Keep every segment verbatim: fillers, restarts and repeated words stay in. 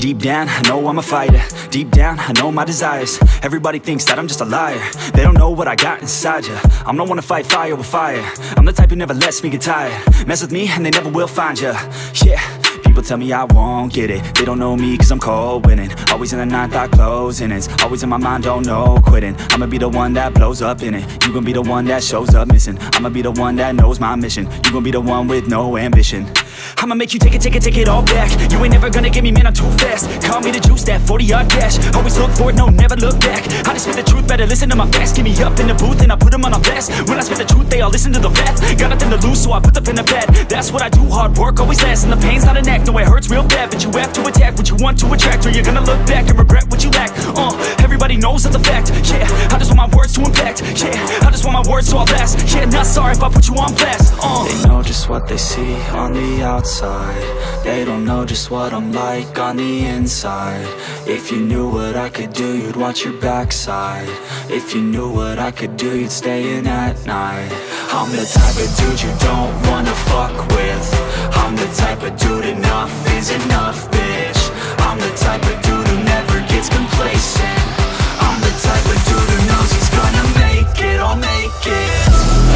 Deep down, I know I'm a fighter. Deep down, I know my desires. Everybody thinks that I'm just a liar. They don't know what I got inside ya. I'm the one to fight fire with fire. I'm the type who never lets me get tired. Mess with me and they never will find ya. Yeah. People tell me I won't get it. They don't know me cause I'm cold winning. Always in the ninth, I closing. It's always in my mind, don't know quitting. I'ma be the one that blows up in it. You gon' be the one that shows up missing. I'ma be the one that knows my mission. You gon' be the one with no ambition. I'ma make you take it, take it, take it all back. You ain't never gonna get me, man, I'm too fast. Call me the juice, that forty yard dash. Always look forward, no, never look back. I just spit the truth, better listen to my facts. Get me up in the booth and I put them on a blast. When I spit the truth, they all listen to the facts. Got nothing to lose, so I put the pen to bed. That's what I do, hard work always lasts. And the pain's not an act, no, it hurts real bad. But you have to attack what you want to attract, or you're gonna look back and regret what you lack. Uh, everybody knows that's a fact. Yeah, I just want my words to impact. Yeah, I just want my words to all last. Yeah, not sorry if I put you on blast. Uh. They know just what they see on the outside. They don't know just what I'm like on the inside. If you knew what I could do, you'd watch your backside. If you knew what I could do, you'd stay in at night. I'm the type of dude you don't wanna fuck with. I'm the type of dude enough is enough, bitch. I'm the type of dude who never gets complacent. I'm the type of dude who knows he's gonna make it, I'll make it.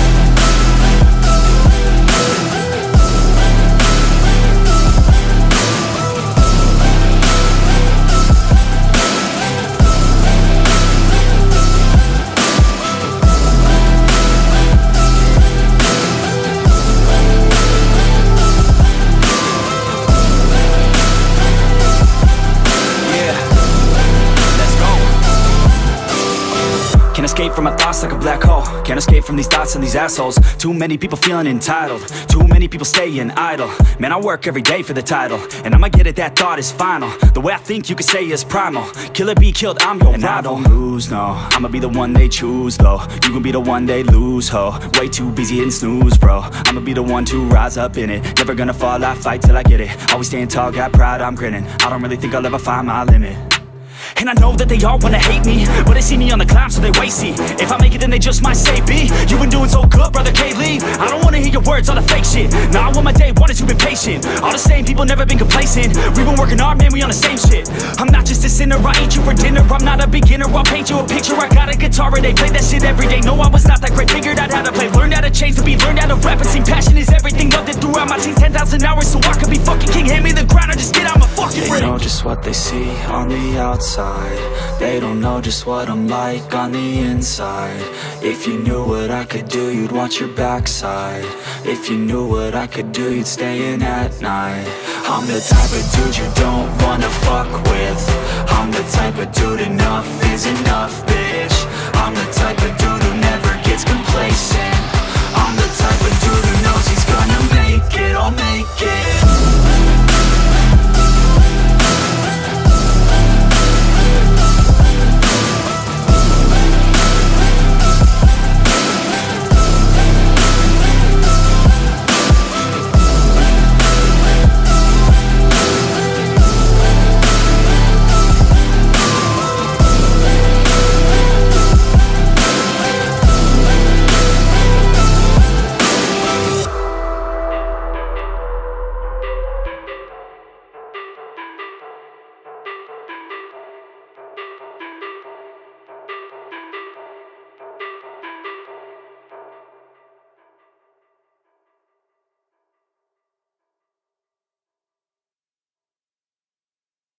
Can't escape from my thoughts like a black hole. Can't escape from these thoughts and these assholes. Too many people feeling entitled. Too many people staying idle. Man, I work every day for the title, and I'ma get it, that thought is final. The way I think you could say is primal. Kill or be killed, I'm your and rival. I don't lose, no. I'ma be the one they choose, though. You gon' be the one they lose, ho. Way too busy hitting snooze, bro. I'ma be the one to rise up in it. Never gonna fall, I fight till I get it. Always staying tall, got pride, I'm grinning. I don't really think I'll ever find my limit. And I know that they all wanna hate me, but they see me on the climb, so they wait, see. If I make it, then they just might say, B, you been doing so good, brother K-Lee. I don't wanna hear your words, all the fake shit. Now I want my day, wanted to be patient. All the same people, never been complacent. We been working hard, man, we on the same shit. I'm not just a sinner, I eat you for dinner. I'm not a beginner, I'll paint you a picture. I got a guitar and they play that shit every day. No, I was not that great, figured out how to play. Learned how to change the beat, learned how to rap and sing. Passion is everything, loved it throughout my teens. ten thousand hours, so I could be fucking king. Hand me the ground or just get out my fucking ring. They know just what they see on the outside. They don't know just what I'm like on the inside. If you knew what I could do, you'd watch your backside. If you knew what I could do, you'd stay in at night. I'm the type of dude you don't wanna fuck with. I'm the type of dude enough is enough, bitch. I'm the type of dude who never gets complacent. I'm the type of dude who knows he's gonna make it, I'll make it.